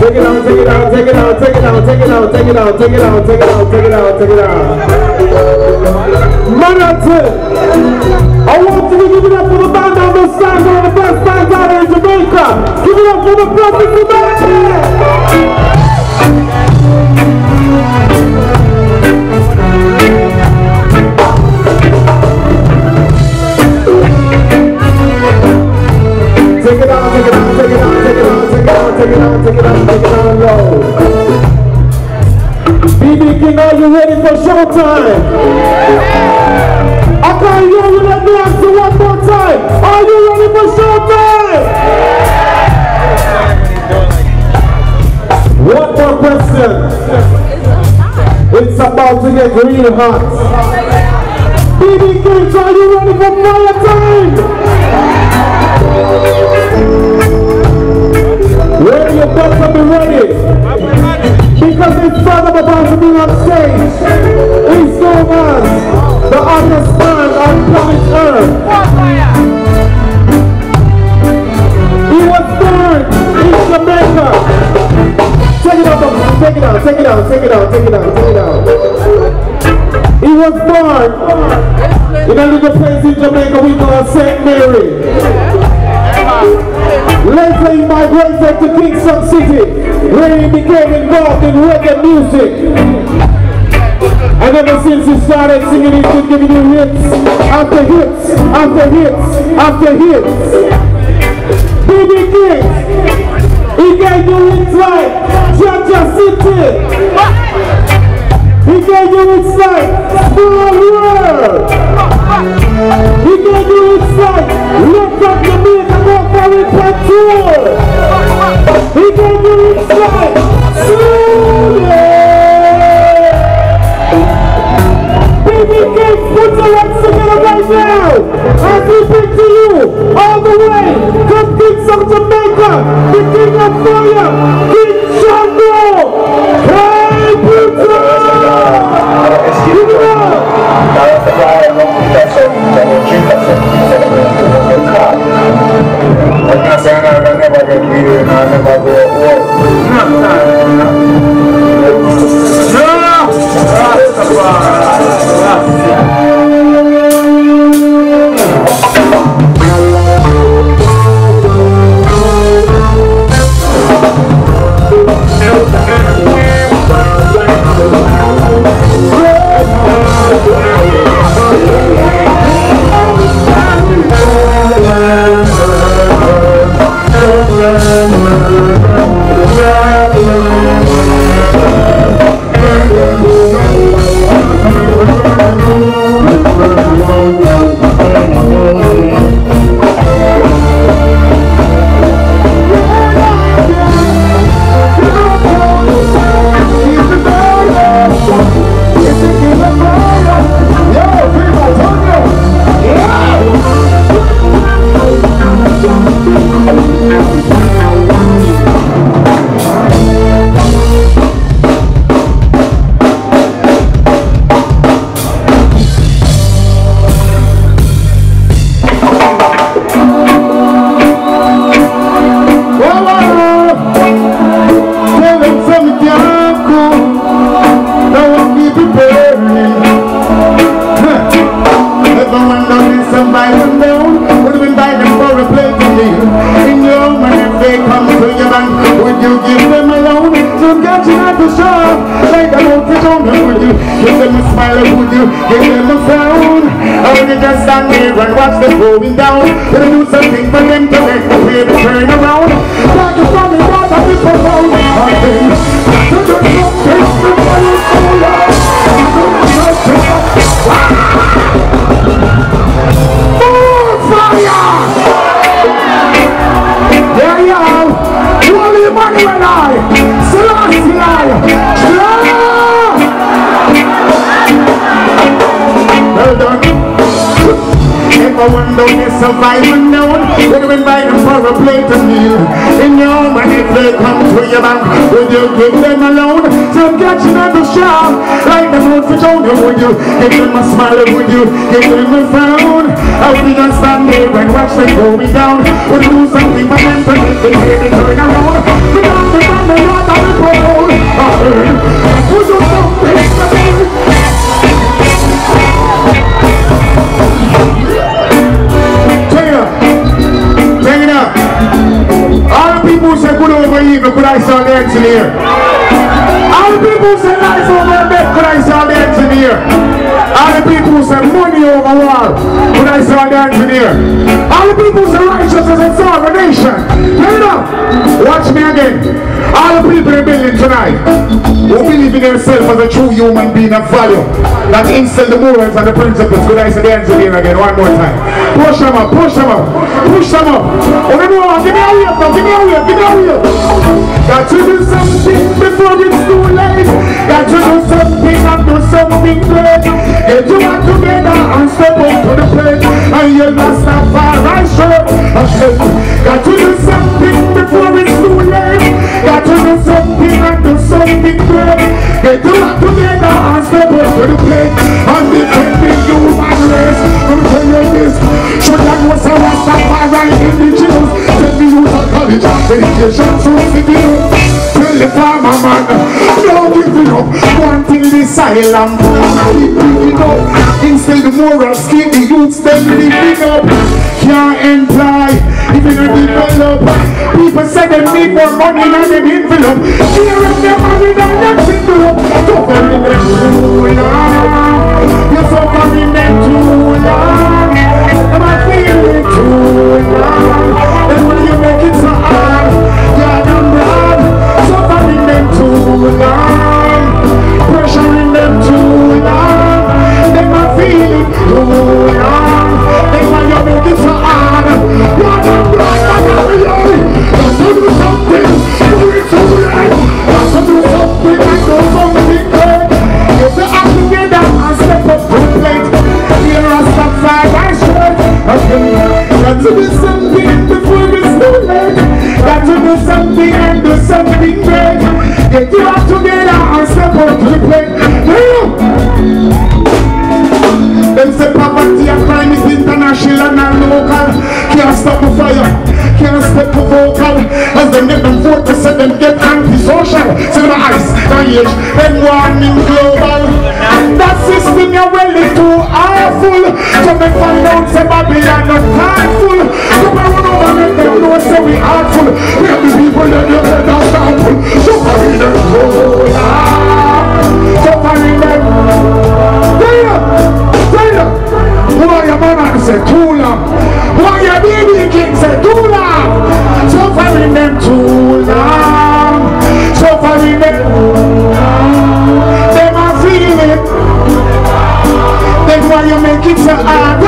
Take it out, take it out, take it out, take it out, take it out, take it out, take it out, take it out, take it out, take it out. Marathon. I want you to give it up for the band on the side, one of the best bands out in Jamaica. Give it up for the Prophet Humanity. Take it out, take it out, take it out, take it out, take it out, take it out, take it out, take it out low. BB King, are you ready for showtime? I can't hear you, let me ask you one more time. Are you ready for showtime? One more question. It's about to get real hot. BB King, are you ready for fire time? Ready, you better be ready. Because it's about to be on stage. He's known as the hottest man on planet Earth. He was born in Jamaica. Take it out, take it out, take it out, take it out, take it out, take it out. He was born in a little place in Jamaica we call St. Mary. Later he migrated to Kingston City, where he became involved in reggae music. And ever since he started singing, he's been giving you hits after hits after hits after hits. BB King, he gave you hits like Jaja City. He gave you hits like Small World. He gave you hits like Look at Jamaica, go for it for tour. He gave you hits like Slowly. BB King, put your hands together right now as we bring to you all the way from Kingston, Jamaica, the King of Fire, King Shango. Hey, Brutal! Give it up! And watch them going down. Gonna do something for them to make the way to turn around. Like you from me, what have you profound? I think to the something to follow so long. More fire! There you are. Holy Emmanuel I. Selassie I. Well done. Number one down, they survive and down. When you invite them for a plate of meal, in your home, and if they come to your bank, would you give them a loan? So catching at the shop, like the moon for Jonah, would you give them a smile? Would you give them a frown? How would you just stand there and watch them going down? Would you do something for them to make them hear they turn around? We don't remember what I'm proud. I heard, would you do something for them? Check it out. All the people who say good over evil, could I start dancing here? All the people who say life over bed, could I start dancing here? All the people who say money over wall, could I start dancing here? All the people who say righteousness and solve a nation. Check it out. Watch me again. All the people in the building tonight who believe in themselves as a true human being of value, that instill the morals and the principles, could I say dancing here again one more time? Push them up, push them up, push them up. Oh, no, give me a wave now, give me a wave, give me a wave. Got to do something before it's too late. Got to do something and do something great. Get you back together and step up to the plate. And you'll not stop far and short. Got to do something before it's too late. Got to do something and do something great. Get you back together and step up to the plate. And defend the human race. I'm telling you this. Should I know some Rastafari indigenous? Tell me you are college education so civil. Tell the farmer man, don't give it up. One thing this island, keep picking up. Instead the morals, keep the youth steadily pick up. Can't employ, even a develop. People say they need more money than them envelope. Here and them money than them envelope. Suffering them too long. You're suffering them too long. Am I feeling too long? And when you make it so hard, you're done wrong. Suffering them too long. Pressuring them too long. Them are feeling too long. And when you make it so hard, you're done wrong. Got to do something. Do it too late. Got to do something and do something great. Get the act together and step up to the plate. Here I stop side by straight. Got to do something before it's too late. Got to do something and do something great. Get you up together and step up to the plate. Them say poverty and crime is international and local. Can't stop the fire, can't stop the vocal. As them get them vote to say them get anti-social. See my eyes, my age, them warning global. That system you're well too awful. So they find out say Babylon not harmful. So we run over make them know say we artful. We have the people that you said are harmful. So carry them too long. So carry them. Why your mama say too long? Why your baby king say too long? Suffering them too long. Suffering them too long. Them are feeling. Then why you make it so hard?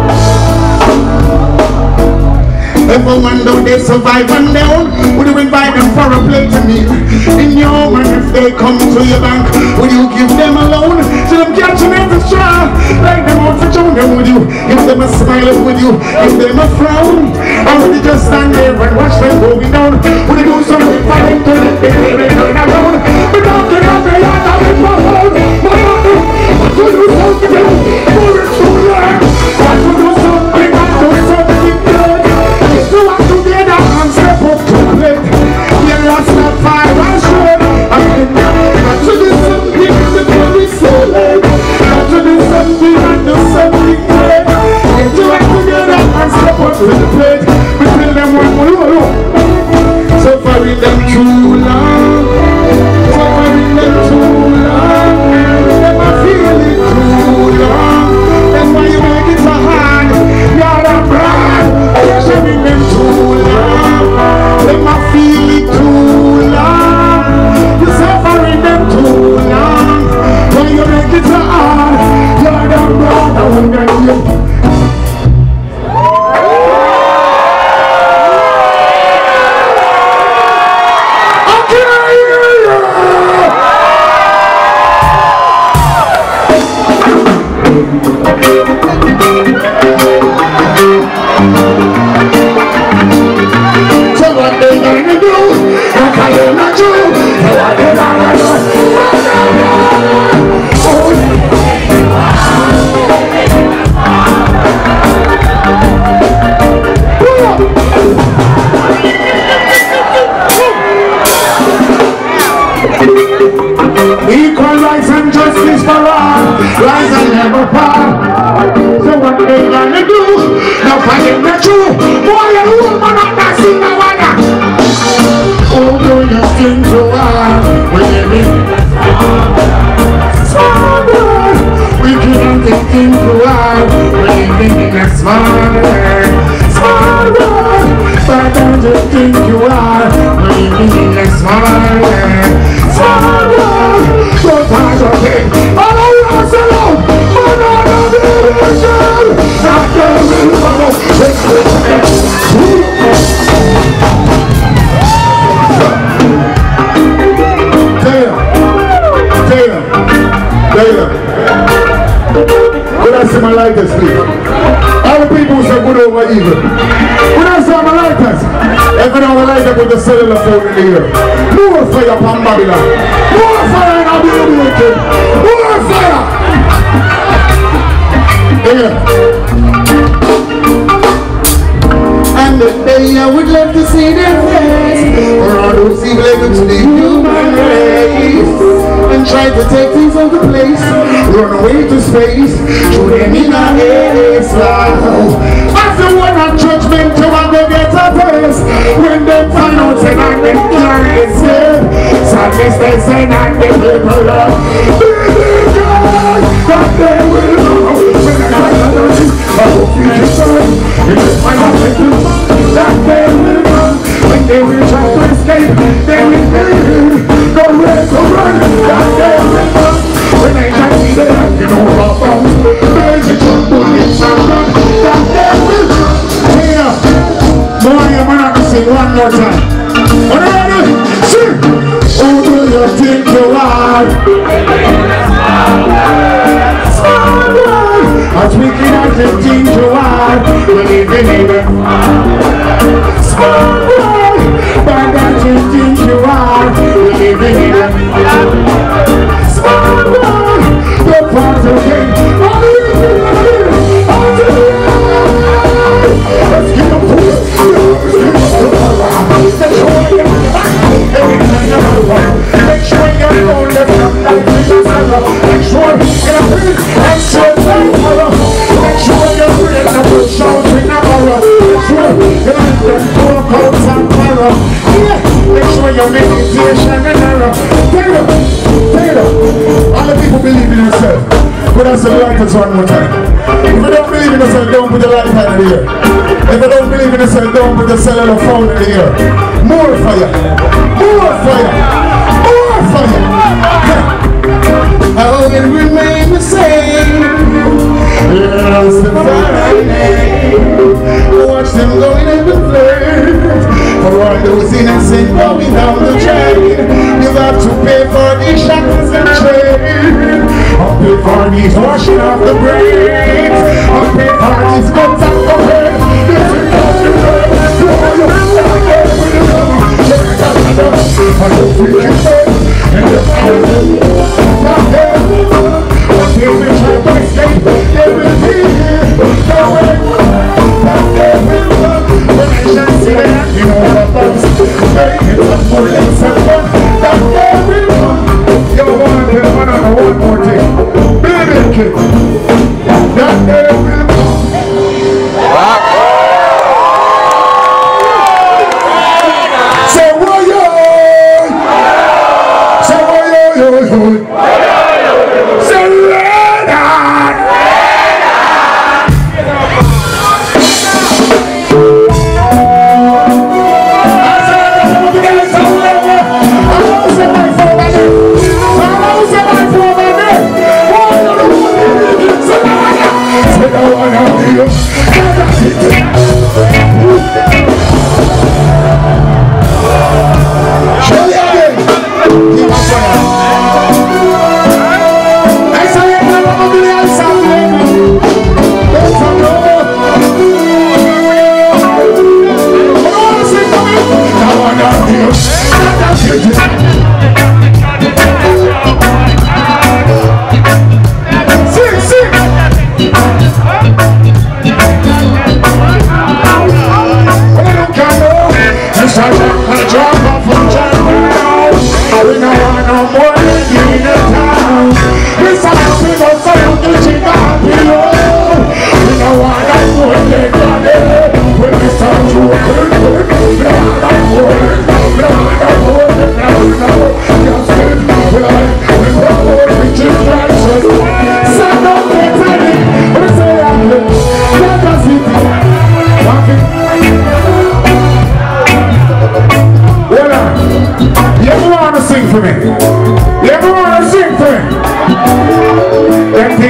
If a one down they survive and down, would you invite them for a plate of meal? In your home, and if they come to your bank, would you give them a loan? So them catching at the straw, like them out for Jonah, would you give them a smile? Would you give them a frown? Or would you just stand there and watch them going down? Would you do something for them to let them turn around? But don't get out there, you're not in my home. What to do something for it to learn? What to do something and do something good? You are together and step up to the plate. You lost that fire and shred. Got to do something before it's so late. Got to do something and do something great. Get you back together and step up to the plate. We tell them one more. Suffering them too long. Equal rights and justice for all, rise and never fall. So what they gonna do? Now find the truth. Boy, you woman up that sing the water. Oh, do you think you are? We living small world. We can't think you are. We living in a small world. Small world. But don't you think you are? We living in a small world. Small world. Don't pass your thing. All I want to know. Man out of the vision. Not the real. Taylor. Could I see my lighters, please? All the people who say good over evil. Could I see my lighters? Every now and then with the cellular phone in the air. More fire upon Babylon. More fire in our building. More fire. And the day I would love to see their face, for all those evil agents to the human race, and try to take things out of place, run away to space, through them in a haze. As the one of judgment, you want to get a taste. When they find out say that they can't escape, sadness they say that the people love. Baby God, that they will know. When I got energy, I hope you can turn. It is my objective that they will know. When they will try to escape, they will feel no way to run. That they will know. When they try to see the light, you know about bones. They will jump in and run. That they will know. Here, boy, you're going to sing one more time. Are you ready? Sing! Who do you think you are? As wicked as you think you are, we live in a small world. Bad as you think you are, we live in a small world. The part of it, let's get up to it. Make sure you're going to come like this. Make sure you're free and straight like color. Make sure you're free and put shows in the mirror. Make sure you're in the four coats and color. Make sure your meditation and error. Taylor, all the people believe in yourself. Put us the lighters one more time. If you don't believe in yourself, don't put the light in the air. If you don't believe in yourself, don't put the cellular phone in the air. More fire. More fire. More fire. I will remain the same. Lost the fire name. Watch them going in the flames. For all those innocent going down the drain, you got to pay for these shackles and chains. I'll pay for these washing off the brains. I'll pay for these guns and the head. This is not the way. I don't feel it. And the fire. Until we try to escape, they will be here. No way. They will run. When I shall see that, you know what about it's a full and simple. That they will run. You want to tell one more thing. Baby kid. That they will run. Say why yo. Say why yo. I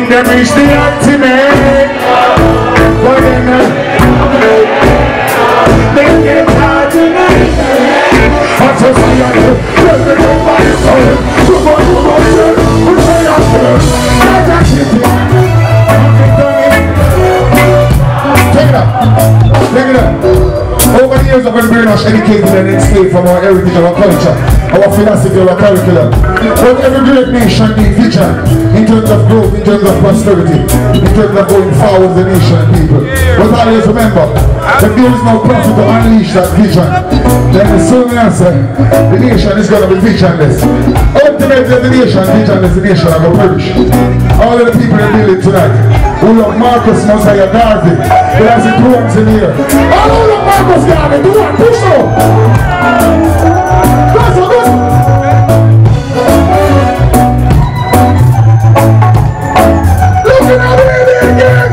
think they reach the ultimate. But then they get hard tonight. I just see I do. Let me go by your soul. We'll say after. That's it. Take it up. Take it up. Over the years I've been very much educated and enslaved from our heritage, our culture, our philosophy, our curriculum. But every great nation needs vision in terms of growth, in terms of prosperity, in terms of going forward as a nation and people. But always remember, if there is no profit to unleash that vision, then the soon answer, the nation is going to be visionless. Ultimately, the nation visionless, the nation will perish. All of the people in the building tonight, who love Marcus Mosiah Garvey, who has influence in here. All who love Marcus Garvey, do one, push on. Go, go, go. Looking at it again.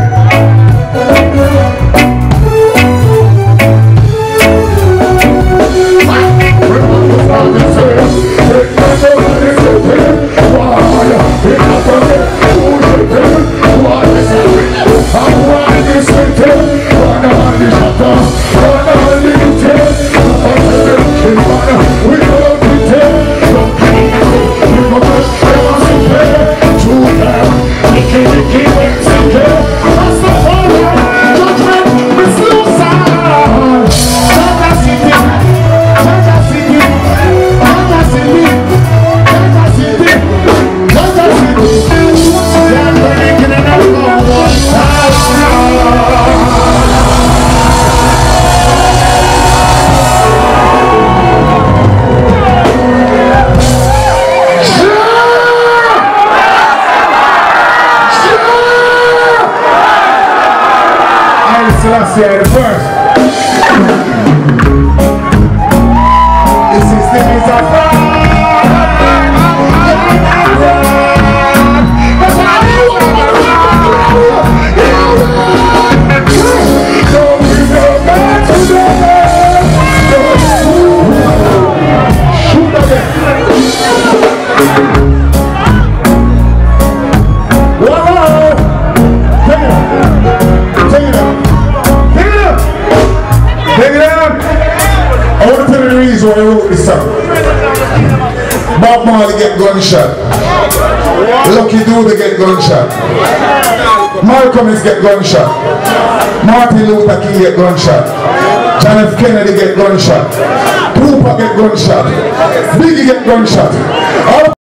Selassie the first. The system is a fraud. That's why I want don't we go back to shoot again. Whoa! Take it up. Take it up. Take it down. I want to tell you the reason why I wrote this song. Bob Marley get gunshot. Lucky Dube get gunshot. Malcolm X get gunshot. Martin Luther King get gunshot. John F. Kennedy get gunshot. Tupac get gunshot. Biggie get gunshot. All